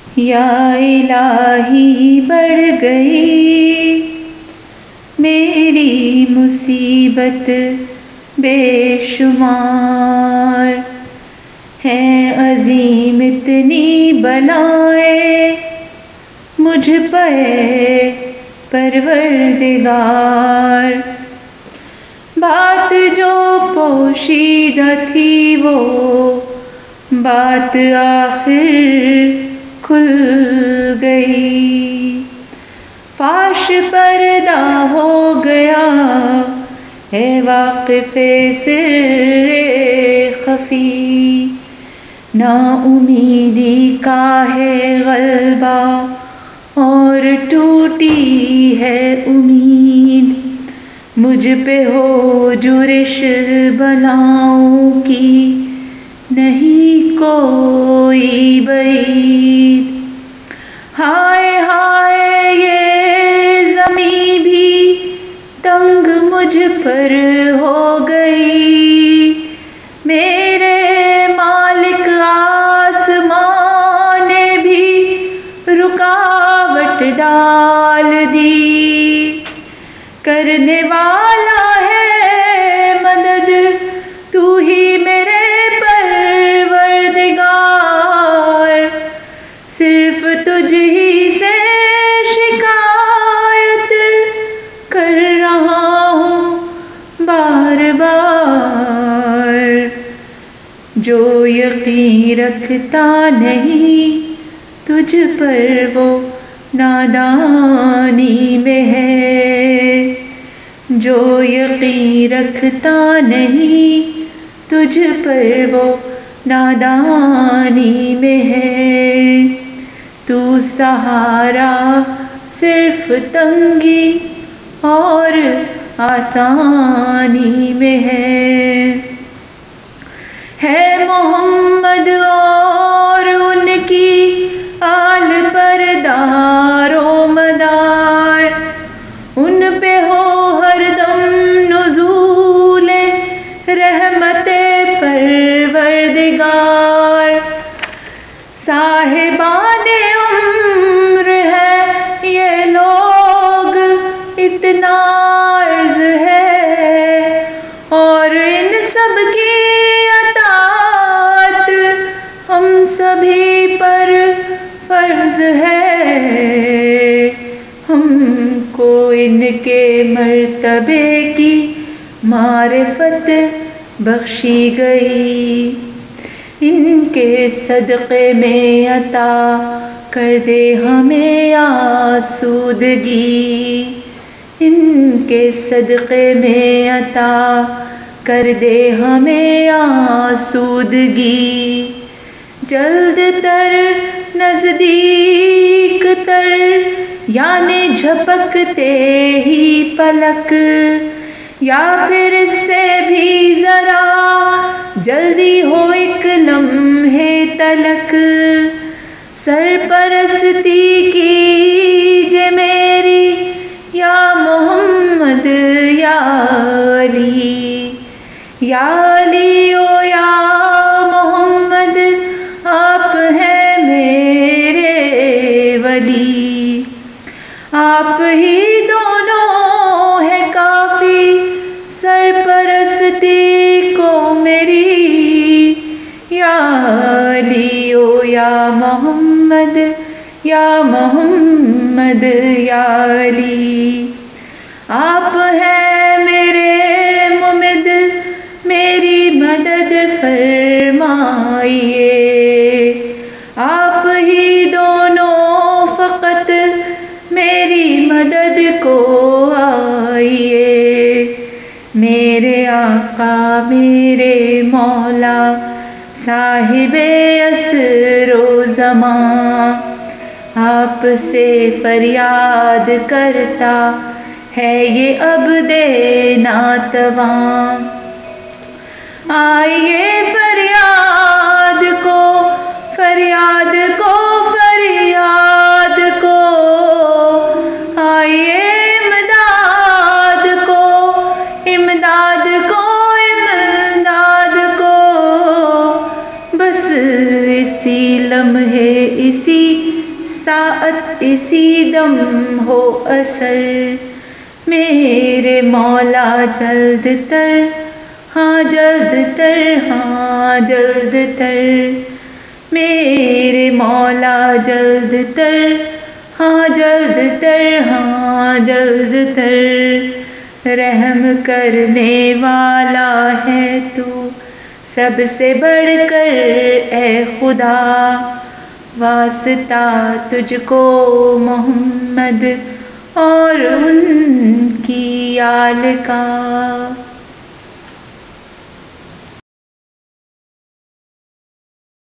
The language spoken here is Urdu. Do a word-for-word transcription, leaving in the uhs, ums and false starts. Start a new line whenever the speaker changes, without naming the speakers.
یا الہی بڑھ گئی میری مصیبت بے شمار، ہے عظیم اتنی بلائیں مجھ پہ پروردگار، بات جو پوشیدہ تھی وہ بات آخر کھل گئی، فاش پردہ ہو گیا ہے واقف سر خفی، نا امیدی کا ہے غلبہ اور ٹوٹی ہے امید، مجھ پہ ہو جرش بلاؤں کی نہیں کوئی بعید، ہائے ہائے یہ زمین بھی تنگ مجھ پر ہو گئی، میرے مالک آسمان نے بھی رکاوٹ ڈال دی، کرنے والا ہے مدد تو ہی میرے صرف تجھ ہی سے شکایت کر رہا ہوں بار بار، جو یقین رکھتا نہیں تجھ پر وہ نادانی میں ہے، جو یقین رکھتا نہیں تجھ پر وہ نادانی میں ہے، تو سہارا صرف تنگی اور آسانی میں ہے، ہے محمد اور ان کی آل پر دار و مدار، ان پہ ہو ہر دم نزول رحمت پروردگار، صاحبان عمر ہے یہ لوگ اتنا عرض ہے، اور ان سب کی اطاعت ہم سبھی پر فرض ہے، ہم کو ان کے مرتبے کی معرفت بخشی گئی، ان کے صدقے میں عطا کر دے ہمیں آسودگی، ان کے صدقے میں عطا کر دے ہمیں آسودگی، جلد تر نزدیک تر یعنی جھپکتے ہی پلک، یا پھر اس سے بھی ذرا جلدی ہو ایک لمحے تلک، سرپرستی کیجے میری یا محمد یا علی، یا علی او یا محمد آپ ہیں میرے ولی، آپ ہی دونوں ہے کافی سرپرستی کو میری، یا علی او یا محمد یا محمد یا علی، آپ ہیں میرے ممد میری مدد فرمائیے، آپ ہی دونوں فقط میری مدد کو آئیے، میرے آقا میرے مولا صاحب عصر و زمان، آپ سے فریاد کرتا ہے یہ عبد ناتواں، آئیے فریاد کو فریاد کو فریاد کو، آئیے امداد کو امداد کو امداد کو، بس اسی لمحے اسی ساعت اسی دم ہو اثر، میرے مولا جلد تر، ہاں جلد تر، ہاں جلد تر، میرے مولا جلد تر، ہاں جلد تر، ہاں جلد تر، رحم کرنے والا ہے تو سب سے بڑھ کر اے خدا، واسطہ تجھ کو محمد اور ان کی آل کا۔